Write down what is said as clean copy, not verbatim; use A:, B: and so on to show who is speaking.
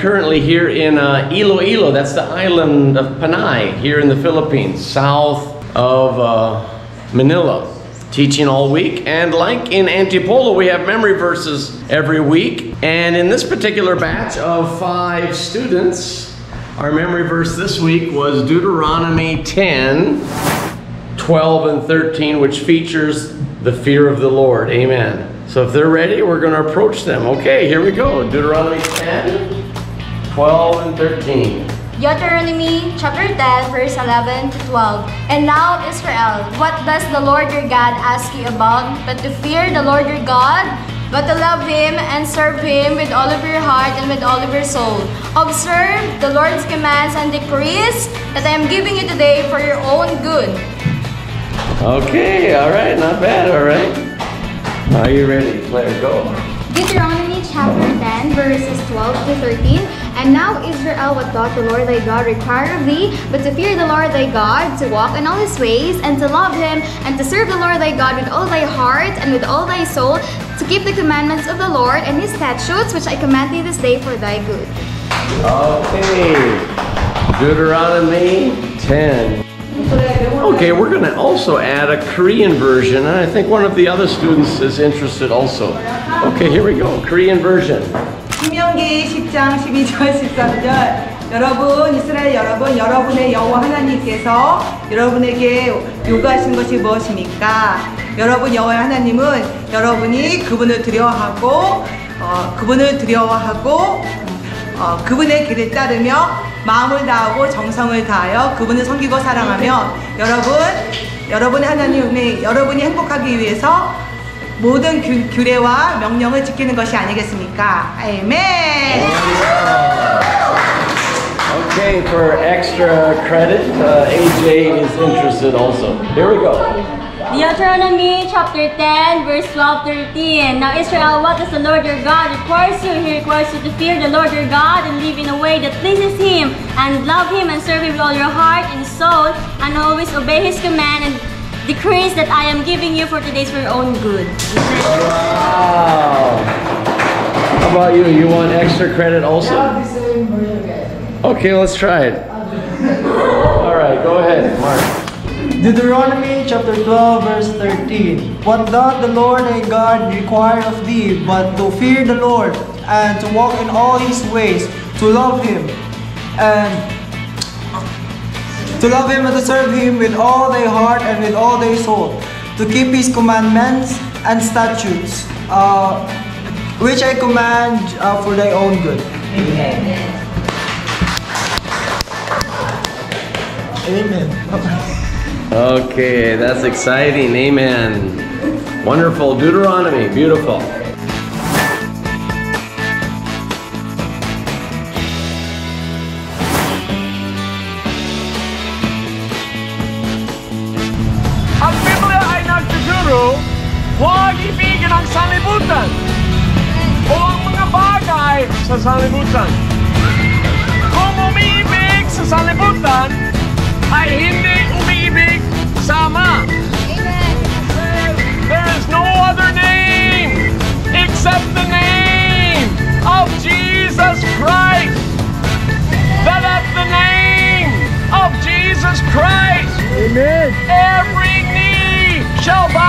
A: currently here in Iloilo. That's the island of Panay here in the Philippines, south of Manila. Teaching all week, and like in Antipolo, we have memory verses every week. And in this particular batch of 5 students, our memory verse this week was Deuteronomy 10, 12, and 13, which features the fear of the Lord. Amen. So if they're ready, we're going to approach them. Okay, here we go. Deuteronomy 10, 12, and 13.
B: Deuteronomy chapter 10, verse 11 to 12. And now, Israel, what does the Lord your God ask you about? But to fear the Lord your God, but to love Him and serve Him with all of your heart and with all of your soul. Observe the Lord's commands and decrees that I am giving you today for your own good.
A: Okay, all right, not bad, all right. Are you ready? Claire, go.
B: Deuteronomy chapter 10, verses 12 to 13. And now, Israel, what doth the Lord thy God require of thee, but to fear the Lord thy God, to walk in all His ways, and to love Him, and to serve the Lord thy God with all thy heart and with all thy soul, to keep the commandments of the Lord and His statutes, which I command thee this day for thy good.
A: Okay, Deuteronomy 10. Okay, we're going to also add a Korean version, and I think one of the other students is interested also. Okay, here we go, Korean version.
C: 신명기 10장 12절 13절. 여러분, 이스라엘 여러분, 여러분의 여호와 하나님께서 여러분에게 요구하신 것이 무엇입니까? 여러분 여호와 하나님은 여러분이 그분을 두려워하고 그분의 길을 따르며 마음을 다하고 정성을 다하여 그분을 섬기고 사랑하며 여러분의 하나님이 여러분이 행복하기 위해서 모든 규례와 명령을 지키는 것이 아니겠습니까? 아멘.
A: Okay, for extra credit, AJ is interested also. Here we go.
D: Deuteronomy chapter 10, verse 12-13. Now Israel, what does the Lord your God requires you? He requires you to fear the Lord your God and live in a way that pleases Him, and love Him and serve Him with all your heart and soul, and always obey His command and decrees that I am giving you for today's for your own good.
A: Wow. How about you? You want extra credit also? Okay, let's try it. All right, go ahead, Mark.
E: Deuteronomy chapter 12, verse 13. What doth the Lord thy God require of thee, but to fear the Lord, and to walk in all His ways, to love Him, and to serve Him with all thy heart and with all thy soul, to keep His commandments and statutes, which I command for thy own good. Amen. Amen.
A: Okay, that's exciting. Amen. Wonderful. Deuteronomy. Beautiful.
F: Ang Biblia ay nagtuturo, huwag ibigin ang sanlibutan o ang mga bagay sa sanlibutan. Kung umiibig sa sanlibutan, ay hindi umiibig sa Ama. There is no other name except the name of Jesus Christ. That at the name of Jesus Christ, amen, every knee shall bow.